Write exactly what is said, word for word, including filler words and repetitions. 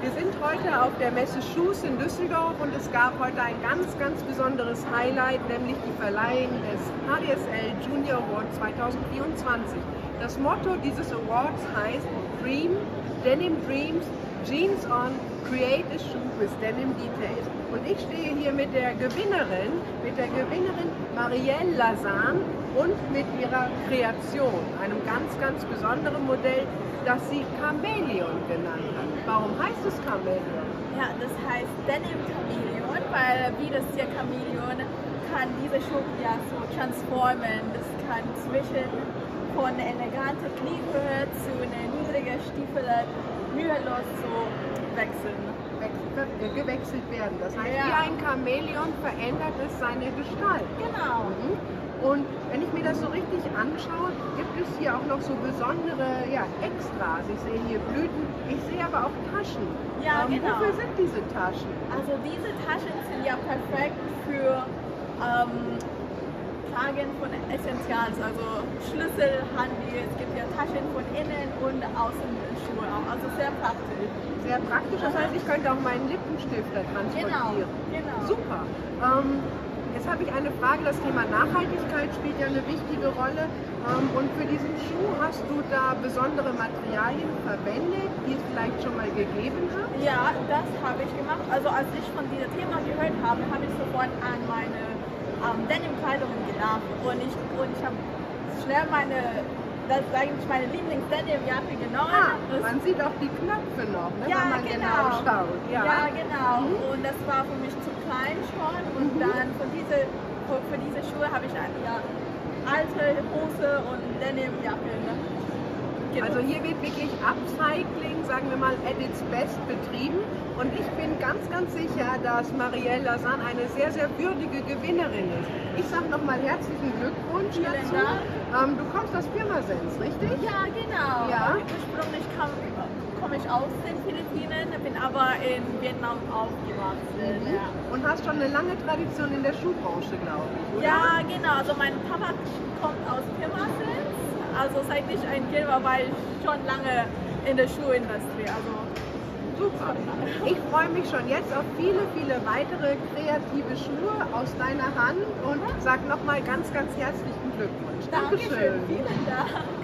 Wir sind heute auf der Messe Shoes in Düsseldorf und es gab heute ein ganz, ganz besonderes Highlight, nämlich die Verleihung des H D S L Junior Award zweitausendvierundzwanzig. Das Motto dieses Awards heißt Dream, Denim Dreams, Jeans on, Create a Shoe with Denim Details. Und ich stehe hier mit der Gewinnerin, mit der Gewinnerin Marielle Lazan und mit ihrer Kreation, einem ganz, ganz besonderen Modell, das sie Chamäleon genannt hat. Warum heißt es Chamäleon? Ja, das heißt Denim Chamäleon, weil wie das Tier Chamäleon kann diese Schuhe ja so transformen. Das kann zwischen von eleganter Kniehöhe zu einer niedrigen Stiefel mühelos so wechseln. gewechselt werden. Das heißt, ja. wie ein Chamäleon verändert es seine Gestalt. Genau. Mhm. Und wenn ich mir das so richtig anschaue, gibt es hier auch noch so besondere ja, Extras. Ich sehe hier Blüten, ich sehe aber auch Taschen. Ja, ähm, genau. Wofür sind diese Taschen? Also diese Taschen sind ja perfekt für ähm, Tragen von Essentials, also Schlüssel, Handy. Es gibt ja Taschen von innen und außen Schuhe auch, also sehr praktisch. Sehr praktisch, das heißt, ich könnte auch meinen Lippenstift da transportieren. Genau, genau. Super. Ähm, jetzt habe ich eine Frage, das Thema Nachhaltigkeit spielt ja eine wichtige Rolle. Ähm, und für diesen Schuh hast du da besondere Materialien verwendet, die es vielleicht schon mal gegeben hat? Ja, das habe ich gemacht. Also als ich von diesem Thema gehört habe, habe ich sofort an meine ähm, Denim-Kleidungen gedacht. Und ich, und ich habe schnell meine... Das ist eigentlich meine Lieblings-Denim-Jacke genommen. Ah, man sieht auch die Knöpfe noch, ne, ja, wenn man genau, genau schaut. Ja, ja genau. Mhm. Und das war für mich zu klein schon. Und Mhm. dann für diese, für, für diese Schuhe habe ich eine ja, alte Hose und Denim-Jacke. Ne? Also hier wird wirklich Upcycling, sagen wir mal, at its best betrieben. Und ich bin ganz, ganz sicher, dass Marielle Lazan eine sehr, sehr würdige Gewinnerin ist. Ich sage nochmal herzlichen Glückwunsch Vielen dazu. Dank. Ähm, du kommst aus Pirmasens, richtig? Ja, genau. Ja. Ursprünglich komme komm ich aus den Philippinen, bin aber in Vietnam aufgewachsen. Mhm. Ja. Und hast schon eine lange Tradition in der Schuhbranche, glaube ich, oder? Ja, genau. Also mein Papa kommt aus Pirmasens. Also seit ich ein Kind war, war ich schon lange in der Schuhindustrie. Also super. Ich freue mich schon jetzt auf viele, viele weitere kreative Schuhe aus deiner Hand und sage nochmal ganz, ganz herzlichen Glückwunsch. Dankeschön. Dankeschön. Vielen Dank.